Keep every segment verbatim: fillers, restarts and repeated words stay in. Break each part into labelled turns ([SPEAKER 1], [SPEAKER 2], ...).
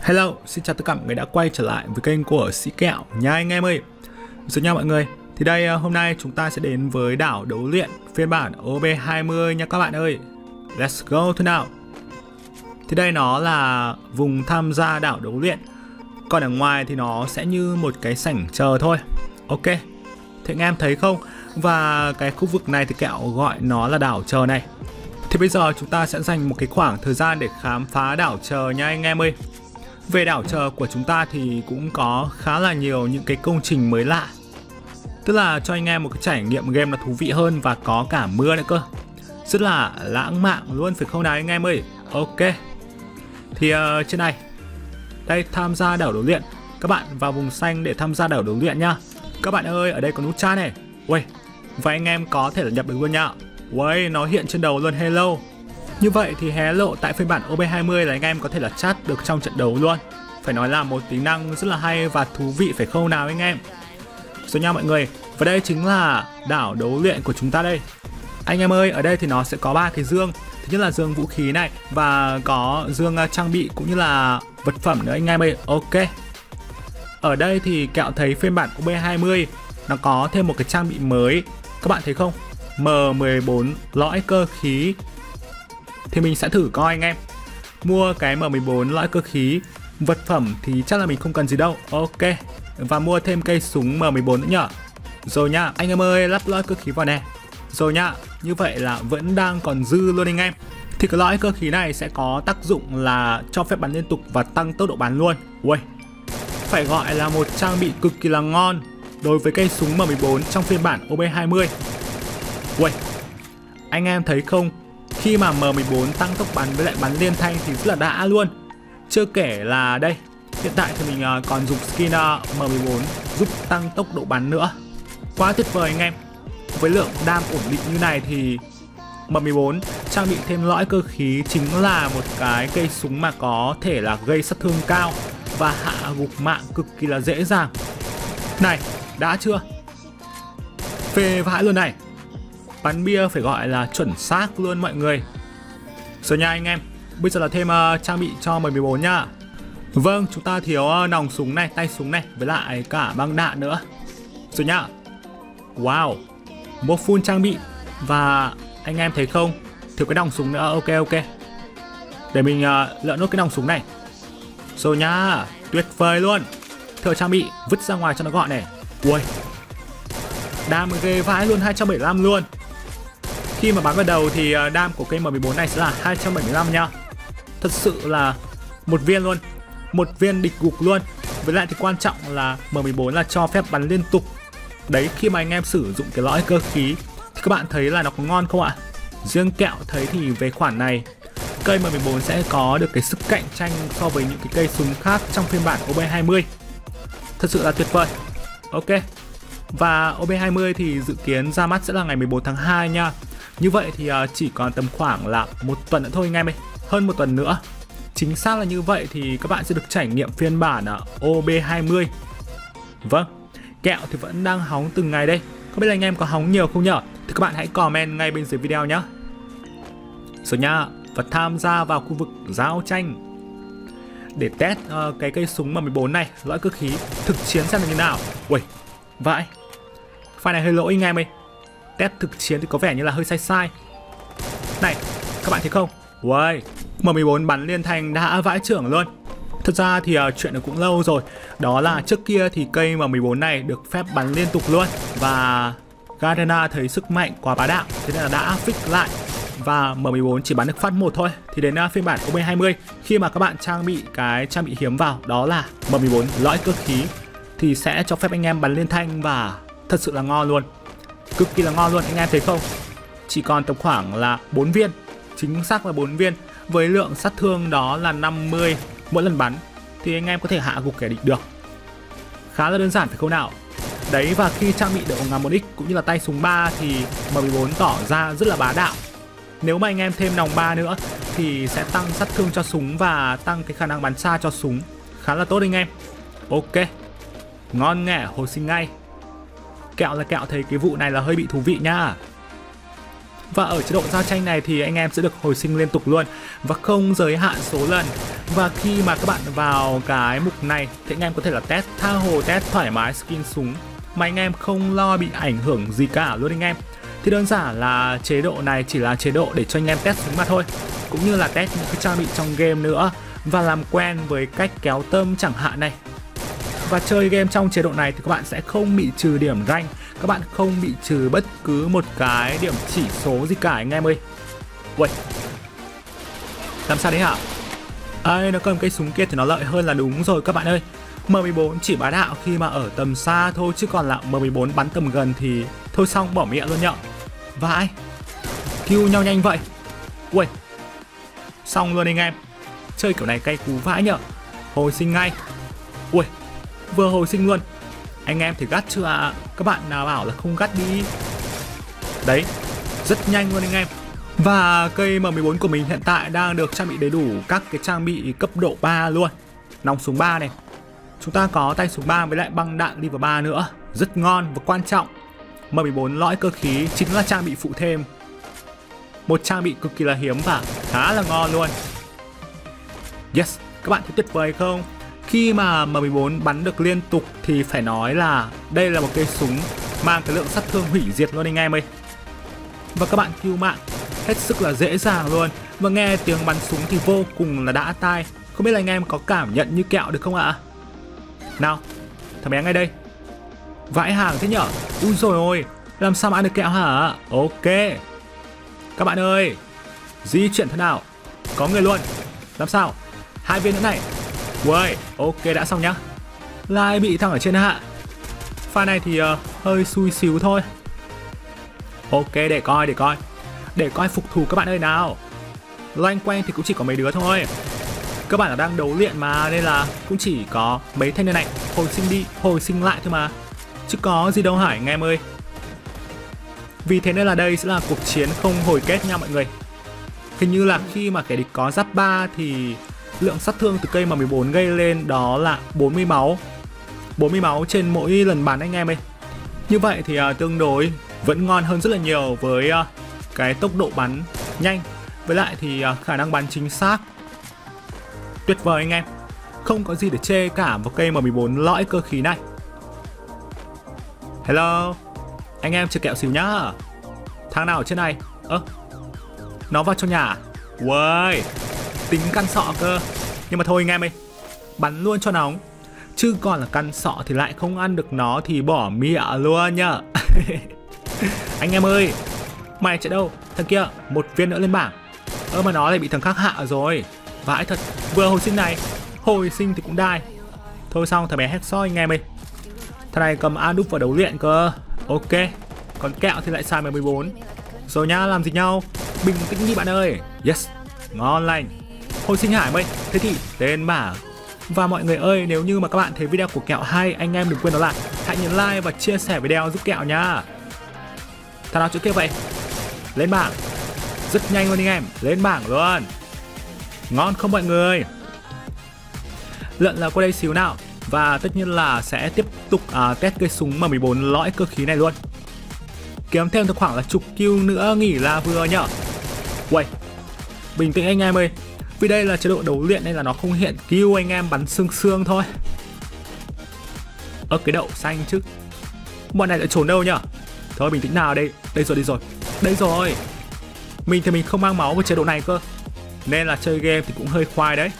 [SPEAKER 1] Hello, xin chào tất cả mọi người đã quay trở lại với kênh của Sĩ Kẹo nha anh em ơi. Rồi nha mọi người, thì đây hôm nay chúng ta sẽ đến với đảo đấu luyện phiên bản O B hai mươi nha các bạn ơi. Let's go thôi nào. Thì đây nó là vùng tham gia đảo đấu luyện, còn ở ngoài thì nó sẽ như một cái sảnh chờ thôi. Ok, thì anh em thấy không? Và cái khu vực này thì Kẹo gọi nó là đảo chờ này. Thì bây giờ chúng ta sẽ dành một cái khoảng thời gian để khám phá đảo chờ nha anh em ơi. Về đảo chờ của chúng ta thì cũng có khá là nhiều những cái công trình mới lạ, tức là cho anh em một cái trải nghiệm game nó thú vị hơn và có cả mưa nữa cơ. Rất là lãng mạn luôn phải không nào anh em ơi. Ok, thì uh, trên này, đây tham gia đảo đấu luyện. Các bạn vào vùng xanh để tham gia đảo đấu luyện nhá. Các bạn ơi, ở đây có nút chat này. Ui, và anh em có thể là nhập được luôn nhá. Ui, nó hiện trên đầu luôn hello. Như vậy thì hé lộ tại phiên bản O B hai mươi là anh em có thể là chat được trong trận đấu luôn. Phải nói là một tính năng rất là hay và thú vị phải không nào anh em. Rồi nha mọi người, và đây chính là đảo đấu luyện của chúng ta đây. Anh em ơi, ở đây thì nó sẽ có ba cái dương. Thứ nhất là dương vũ khí này, và có dương trang bị cũng như là vật phẩm nữa anh em ơi. Ok, ở đây thì Kẹo thấy phiên bản O B hai mươi nó có thêm một cái trang bị mới. Các bạn thấy không? M mười bốn lõi cơ khí. Thì mình sẽ thử coi anh em. Mua cái M mười bốn lõi cơ khí. Vật phẩm thì chắc là mình không cần gì đâu. Ok, và mua thêm cây súng M mười bốn nữa nhở. Rồi nha, anh em ơi, lắp lõi cơ khí vào nè. Rồi nha, như vậy là vẫn đang còn dư luôn anh em. Thì cái lõi cơ khí này sẽ có tác dụng là cho phép bắn liên tục và tăng tốc độ bắn luôn. Ui, phải gọi là một trang bị cực kỳ là ngon đối với cây súng M mười bốn trong phiên bản O B hai mươi. Ui, anh em thấy không? Khi mà M mười bốn tăng tốc bắn với lại bắn liên thanh thì rất là đã luôn. Chưa kể là đây, hiện tại thì mình còn dùng skin M mười bốn giúp tăng tốc độ bắn nữa. Quá tuyệt vời anh em. Với lượng đam ổn định như này thì M mười bốn trang bị thêm lõi cơ khí chính là một cái cây súng mà có thể là gây sát thương cao và hạ gục mạng cực kỳ là dễ dàng. Này, đã chưa? Phê vãi luôn này. Bắn bia phải gọi là chuẩn xác luôn mọi người. Rồi nha anh em, bây giờ là thêm uh, trang bị cho M mười bốn nhá. Vâng, chúng ta thiếu uh, nòng súng này, tay súng này, với lại cả băng đạn nữa. Rồi nhá. Wow, một full trang bị. Và anh em thấy không, thiếu cái nòng súng nữa. Ok ok, để mình uh, lựa nốt cái nòng súng này. Rồi nhá, tuyệt vời luôn. Thừa trang bị, vứt ra ngoài cho nó gọn này. Ui, đam ghê vãi luôn, hai trăm bảy mươi lăm luôn. Khi mà bắn vào đầu thì đam của cây M mười bốn này sẽ là hai trăm bảy mươi lăm nha. Thật sự là một viên luôn, một viên địch gục luôn. Với lại thì quan trọng là M mười bốn là cho phép bắn liên tục. Đấy, khi mà anh em sử dụng cái lõi cơ khí thì các bạn thấy là nó có ngon không ạ? Riêng Kẹo thấy thì về khoản này, cây M mười bốn sẽ có được cái sức cạnh tranh so với những cái cây súng khác trong phiên bản O B hai mươi. Thật sự là tuyệt vời. Ok, và O B hai mươi thì dự kiến ra mắt sẽ là ngày mười bốn tháng hai nha. Như vậy thì chỉ còn tầm khoảng là một tuần nữa thôi anh em ơi. Hơn một tuần nữa. Chính xác là như vậy thì các bạn sẽ được trải nghiệm phiên bản O B hai mươi. Vâng, Kẹo thì vẫn đang hóng từng ngày đây. Không biết là anh em có hóng nhiều không nhở? Thì các bạn hãy comment ngay bên dưới video nhé. Rồi nha, và tham gia vào khu vực giao tranh để test uh, cái cây súng M mười bốn này, lõi cơ khí, thực chiến xem là như nào. Ui, vãi, file này hơi lỗi anh em ơi. Test thực chiến thì có vẻ như là hơi sai sai. Này, các bạn thấy không? Ui, M mười bốn bắn liên thanh đã vãi trưởng luôn. Thật ra thì uh, chuyện nó cũng lâu rồi. Đó là trước kia thì cây M mười bốn này được phép bắn liên tục luôn. Và Garena thấy sức mạnh quá bá đạo, thế nên là đã fix lại. Và M mười bốn chỉ bắn được phát một thôi. Thì đến uh, phiên bản O B hai mươi, khi mà các bạn trang bị cái trang bị hiếm vào, đó là M mười bốn lõi cơ khí, thì sẽ cho phép anh em bắn liên thanh và thật sự là ngon luôn. Cực kỳ là ngon luôn, anh em thấy không? Chỉ còn tầm khoảng là bốn viên. Chính xác là bốn viên. Với lượng sát thương đó là năm mươi mỗi lần bắn, thì anh em có thể hạ gục kẻ địch được. Khá là đơn giản phải không nào? Đấy, và khi trang bị độ ngắm một x cũng như là tay súng ba thì M mười bốn tỏ ra rất là bá đạo. Nếu mà anh em thêm nòng ba nữa thì sẽ tăng sát thương cho súng và tăng cái khả năng bắn xa cho súng. Khá là tốt anh em. Ok, ngon nghẻ hồi sinh ngay. Kẹo là Kẹo thấy cái vụ này là hơi bị thú vị nha. Và ở chế độ giao tranh này thì anh em sẽ được hồi sinh liên tục luôn và không giới hạn số lần. Và khi mà các bạn vào cái mục này thì anh em có thể là test tha hồ, test thoải mái skin súng mà anh em không lo bị ảnh hưởng gì cả luôn anh em. Thì đơn giản là chế độ này chỉ là chế độ để cho anh em test súng mà thôi, cũng như là test những cái trang bị trong game nữa và làm quen với cách kéo tâm chẳng hạn này. Và chơi game trong chế độ này thì các bạn sẽ không bị trừ điểm rank, các bạn không bị trừ bất cứ một cái điểm chỉ số gì cả anh em ơi. Ui, làm sao đấy hả? Ây, nó cầm cây súng kia thì nó lợi hơn là đúng rồi các bạn ơi. M mười bốn chỉ bá đạo khi mà ở tầm xa thôi, chứ còn là M mười bốn bắn tầm gần thì thôi xong bỏ mẹ luôn nhở. Vãi, kill nhau nhanh vậy. Ui, xong luôn anh em. Chơi kiểu này cay cú vãi nhở. Hồi sinh ngay. Ui, vừa hồi sinh luôn. Anh em thì gắt chưa ạ? À? Các bạn nào bảo là không gắt đi. Đấy, rất nhanh luôn anh em. Và cây M mười bốn của mình hiện tại đang được trang bị đầy đủ các cái trang bị cấp độ ba luôn. Nòng súng ba này, chúng ta có tay súng ba với lại băng đạn level ba nữa. Rất ngon và quan trọng, M mười bốn lõi cơ khí chính là trang bị phụ thêm. Một trang bị cực kỳ là hiếm và khá là ngon luôn. Yes, các bạn thấy tuyệt vời không? Khi mà M mười bốn bắn được liên tục thì phải nói là đây là một cây súng mang cái lượng sát thương hủy diệt luôn anh em ơi. Và các bạn kill mạng hết sức là dễ dàng luôn. Và nghe tiếng bắn súng thì vô cùng là đã tai. Không biết là anh em có cảm nhận như kẹo được không ạ? Nào, thằng bé ngay đây. Vãi hàng thế nhở? Ui rồi ôi, làm sao mà ăn được kẹo hả? Ok. Các bạn ơi, di chuyển thế nào? Có người luôn. Làm sao? Hai viên nữa này. Uầy, ok đã xong nhá. Lại bị thằng ở trên hạ. Pha này thì uh, hơi xui xíu thôi. Ok, để coi, để coi. Để coi phục thù các bạn ơi nào. Loanh quanh thì cũng chỉ có mấy đứa thôi. Các bạn là đang đấu luyện mà, nên là cũng chỉ có mấy thanh niên này. Hồi sinh đi, hồi sinh lại thôi mà, chứ có gì đâu hả anh em ơi. Vì thế nên là đây sẽ là cuộc chiến không hồi kết nha mọi người. Hình như là khi mà kẻ địch có giáp ba thì lượng sát thương từ cây M mười bốn gây lên đó là bốn mươi máu. bốn mươi máu trên mỗi lần bắn anh em ơi. Như vậy thì uh, tương đối vẫn ngon hơn rất là nhiều với uh, cái tốc độ bắn nhanh, với lại thì uh, khả năng bắn chính xác. Tuyệt vời anh em. Không có gì để chê cả vào cây M mười bốn lõi cơ khí này. Hello, anh em chơi kẹo xíu nhá. Thằng nào ở trên này? Ơ, nó vào trong nhà. Uầy, tính căn sọ cơ. Nhưng mà thôi anh em ơi, bắn luôn cho nóng. Chứ còn là căn sọ thì lại không ăn được nó thì bỏ mịa luôn nhá. Anh em ơi, mày chạy đâu? Thằng kia, một viên nữa lên bảng. Ơ mà nó lại bị thằng khác hạ rồi. Vãi thật, vừa hồi sinh này, hồi sinh thì cũng đai. Thôi xong, thằng bé hét soi anh em ơi. Thằng này cầm A đúp vào đấu luyện cơ. Ok, còn kẹo thì lại xài M mười bốn. Rồi nhá, làm gì nhau? Bình tĩnh đi bạn ơi. Yes, ngon lành. Hồi sinh hải mây, thế thì tên bảng. Và mọi người ơi, nếu như mà các bạn thấy video của kẹo hay, anh em đừng quên đó là hãy nhấn like và chia sẻ video giúp kẹo nha. Thằng nào chỗ kia vậy? Lên bảng. Rất nhanh luôn anh em, lên bảng luôn. Ngon không mọi người? Lượn là qua đây xíu nào. Và tất nhiên là sẽ tiếp tục uh, test cây súng M mười bốn lõi cơ khí này luôn. Kiếm thêm được khoảng là chục kill nữa nghỉ là vừa nhở. Uầy, bình tĩnh anh em ơi. Vì đây là chế độ đấu luyện nên là nó không hiện kill, anh em bắn xương xương thôi. Ơ cái đậu xanh chứ. Bọn này lại trốn đâu nhở? Thôi bình tĩnh nào, đây, đây rồi, đây rồi. Đây rồi. Mình thì mình không mang máu với chế độ này cơ, nên là chơi game thì cũng hơi khoai đấy.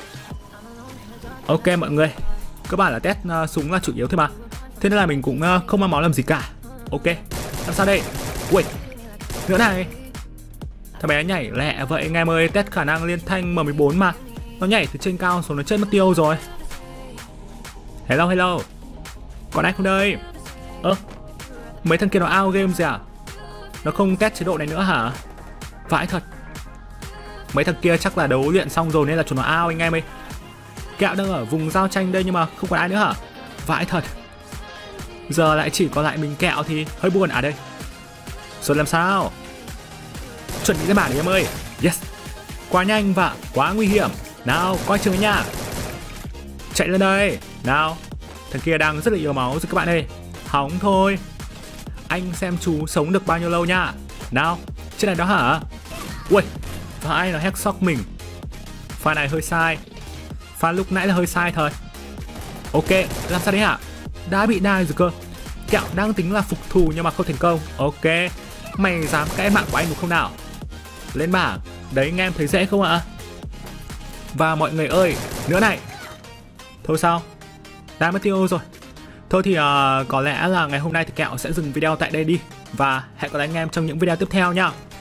[SPEAKER 1] Ok mọi người, các bạn là test uh, súng là chủ yếu thôi mà. Thế nên là mình cũng uh, không mang máu làm gì cả. Ok, làm sao đây? Ui, nữa này. Thằng bé nhảy lẹ vậy anh em ơi, test khả năng liên thanh M mười bốn mà. Nó nhảy từ trên cao xuống nó chết mất tiêu rồi. Hello hello, còn ai không đây? Ơ, mấy thằng kia nó out game gì à? Nó không test chế độ này nữa hả? Vãi thật. Mấy thằng kia chắc là đấu luyện xong rồi nên là chúng nó out anh em ơi. Kẹo đang ở vùng giao tranh đây nhưng mà không còn ai nữa hả? Vãi thật. Giờ lại chỉ còn lại mình kẹo thì hơi buồn à đây. Rồi làm sao? Chuẩn bị lên bảng đi em ơi. Yes. Quá nhanh và quá nguy hiểm. Nào, coi chừng nha. Chạy lên đây. Nào. Thằng kia đang rất là yếu máu rồi các bạn ơi. Hóng thôi. Anh xem chú sống được bao nhiêu lâu nha. Nào, trên này đó hả? Ui, vãi, nó hack shock mình. Pha này hơi sai. Pha lúc nãy là hơi sai thôi. Ok, làm sao đấy hả? Đã bị đai rồi cơ. Kẹo đang tính là phục thù nhưng mà không thành công. Ok, mày dám cãi mạng của anh đúng không nào? Lên bảng, đấy anh em thấy dễ không ạ? Và mọi người ơi, nữa này. Thôi sao? Đã mất tiêu rồi. Thôi thì uh, có lẽ là ngày hôm nay thì Kẹo sẽ dừng video tại đây đi. Và hẹn gặp lại anh em trong những video tiếp theo nha.